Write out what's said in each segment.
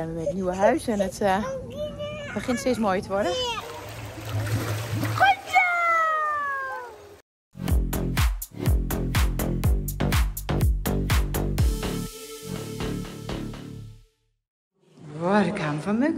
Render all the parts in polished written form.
zijn we bij het nieuwe huis en het begint steeds mooier te worden. Goed zo! Wow, de kamer van Muk.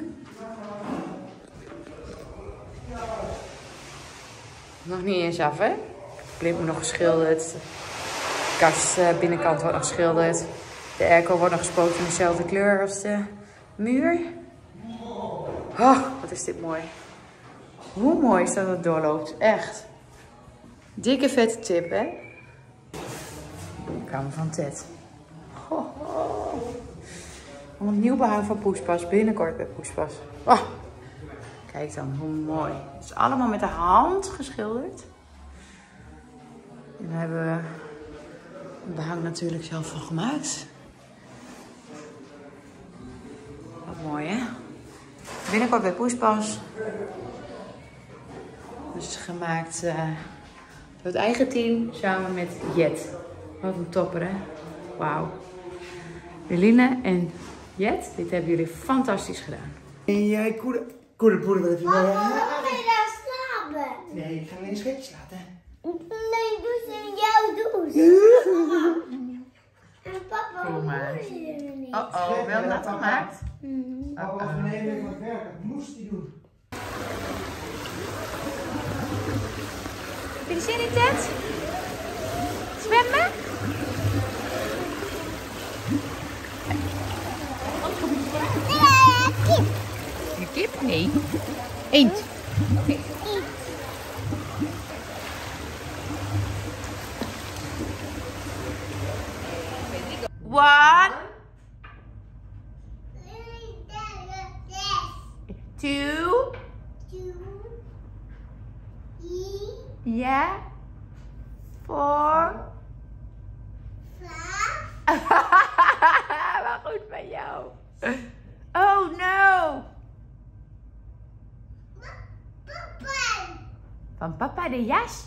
Nog niet eens af, hè? Het plint nog geschilderd. De kast binnenkant wordt nog geschilderd. De airco wordt nog gespoten in dezelfde kleur als de muur. Oh, wat is dit mooi. Hoe mooi is dat het doorloopt. Echt. Dikke vette tip, hè? Kamer van Ted. Oh, oh. Opnieuw behang van Poespas. Binnenkort bij Poespas. Oh. Kijk dan, hoe mooi. Het is allemaal met de hand geschilderd. En daar hebben we het behang natuurlijk zelf van gemaakt. Wat mooi, hè? Binnenkort bij Poespas. Dus gemaakt door het eigen team samen met Jet. Wat een topper, hè? Wauw. Eline en Jet, dit hebben jullie fantastisch gedaan. En jij koedepoeder, wat heb je wel? Papa, ga je daar slapen? Nee, ik ga alleen scheetjes laten. Nee, doe ze in jouw douche. En papa, Kom maar. hoe doe je er niet? Oh, wel nat gemaakt. Als we een hele week van het werk, dat moest hij doen. Heb je er zin in, Ted? Zwemmen? Een kip? Nee. Eend. Oké. One. 2. Ja. 4. Wat goed van jou. Oh no. Van papa de jas?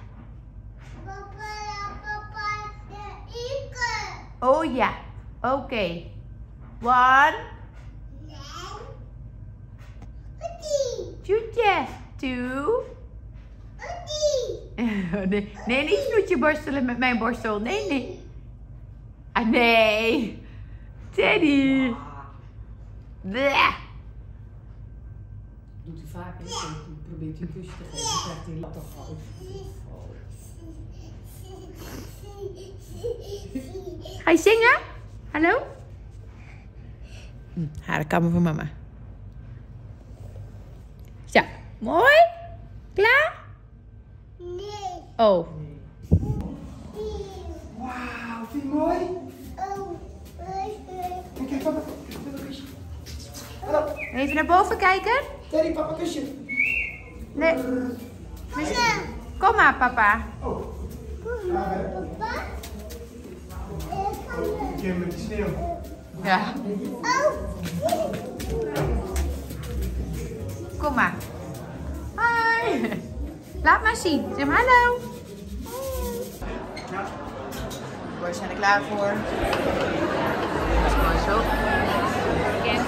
Papa, de iker. Oh ja. Oké. 1. Toetje. 2. Nee, niet snoetje borstelen met mijn borstel. Nee. Ah, nee. Teddy. Bleh. Doet hij vaak, hè? Dan probeert hij een kusje te geven, dan krijgt hij toch al. Ga je zingen? Hallo? Ga de kamer van mama. Zo, mooi. Klaar? Nee. Oh. Wauw, vind je mooi? Kijk, papa, kusje. Hallo, Even naar boven kijken. Teddy, papa, kusje. Nee. Kom maar, papa. Oh, Papa? een keer met de sneeuw. Ja. Kom maar. Hoi. Laat maar zien. Zeg maar hallo. Nou, we zijn er klaar voor. Dat is gewoon zo. Kent.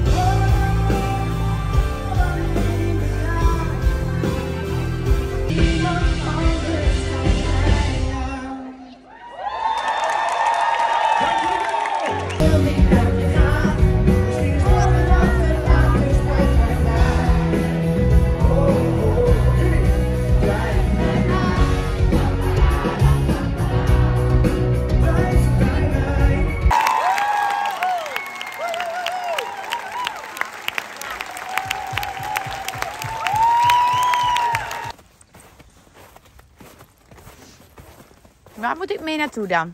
Waar moet ik mee naartoe dan?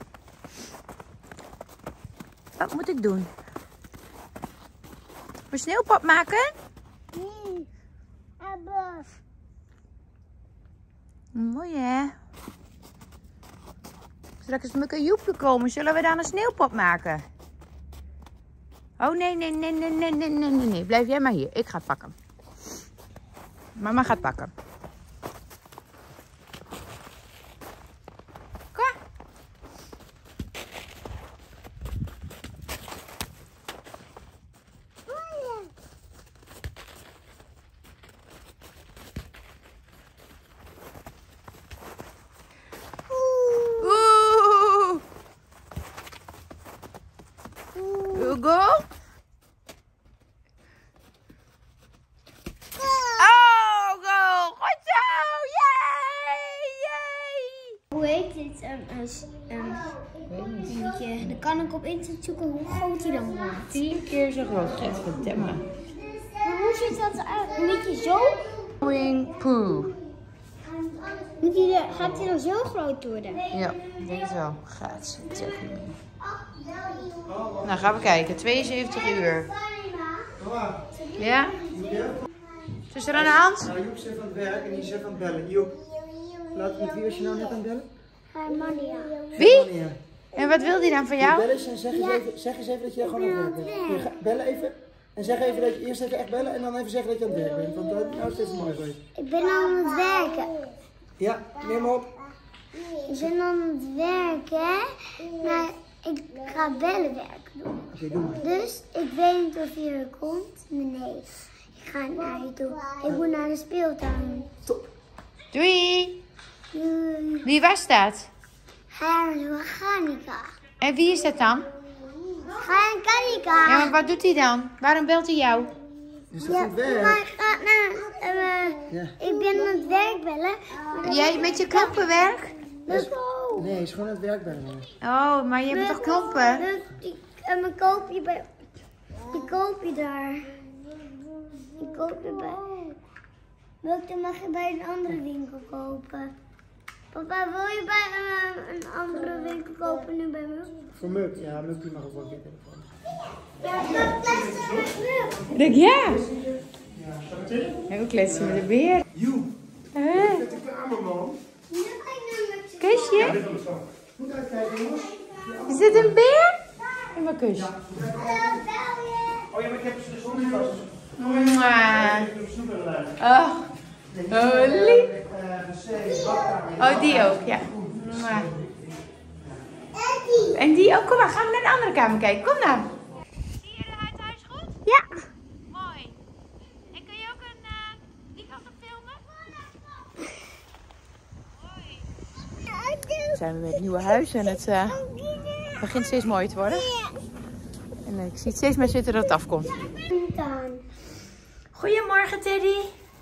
Wat moet ik doen? Een sneeuwpop maken? Nee. Abba. Mooi hè? Straks moet ik een Joepje komen. Zullen we dan een sneeuwpop maken? Oh nee. Blijf jij maar hier. Ik ga het pakken. Mama gaat pakken. Kom. kan ik op internet zoeken hoe groot hij dan wordt. 10 keer zo groot. Gadverdamme. Maar hoe ziet dat eruit? Moet je zo? Wing poo. Gaat hij dan zo groot worden? Ja, ik denk het wel. Gadverdamme. Nou, gaan we kijken. 72 uur. Ja? Wat is er aan de hand? Nou, Joep is even aan het werk en die is even aan het bellen. Joep, met wie was je nou net aan het bellen? Mania. Wie? Ja. En wat wil die dan van jou? Bel eens en zeg eens even dat je gewoon aan het werk bent. Ja, bellen even. En zeg even dat je eerst even echt bellen en dan even zeggen dat je aan het werk bent. Want dat nou is het even mooi geweest. Ik ben aan het werken. Ja, neem op. Ik ben aan het werken, maar ik ga bellenwerk doen. Oké, doe maar. Dus ik weet niet of je er komt. Nee, ik ga naar je toe. Ik moet naar de speeltuin. Top. Doei! Doei. Wie was dat? Ga naar de mechanica. En wie is dat dan? Ga naar de mechanica. Ja, maar wat doet hij dan? Waarom belt hij jou? Is dat Ja, goed werk? maar ik ga naar... Ja. Ik ben aan het werk bellen. Jij met je knoppenwerk? Nee, hij is gewoon aan het werk bellen. Oh, maar je hebt toch knoppen? Die koop je bij... Die koop je daar. Die koop je bij... Welke mag je bij een andere winkel kopen? Papa, wil je bij een andere winkel kopen nu bij me? Voor Muk. Ja, Muk die mag ook wel weer telefoon. Ja, dat kletsen met me. Ik denk ja. Ja, we kletsen met de beer. Joep, met de kamerman. Kusje? Goed uitkijken, jongens. Is dit een beer? En mijn kus. Oh ja, maar ik heb ze de zon niet vast. Mwah. Ik heb snoep in de lijn. Oh, oh lief. De badkamer. Oh, die ook, ja. Mwah. En die ook. Kom maar, gaan we naar de andere kamer kijken. Kom dan. Zie je het huis goed? Ja. Mooi. En kun je ook die kant op filmen? Mooi. Zijn we met het nieuwe huis en het begint steeds mooier te worden. En ik zie het steeds meer zitten dat het afkomt. Goedemorgen, Teddy.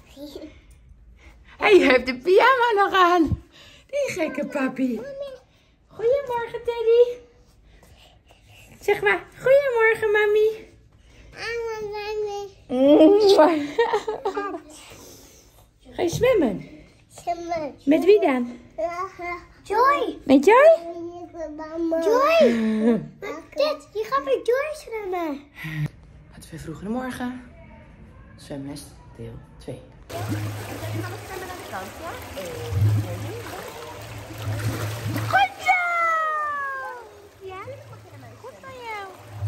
Hey, je hebt de pyjama nog aan. Die gekke papi. Goedemorgen, Teddy. Zeg maar, goedemorgen, mami. Ga je zwemmen? Met wie dan? Joy. Met Joy? Joy. Dit, je gaat met Joy zwemmen. Het is weer vroeg in de morgen. Zwemles deel 2. Goed zo! Ja? Goed van jou.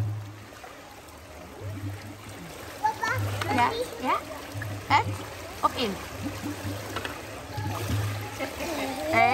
Papa, Ja? Ja? Uit? Of in?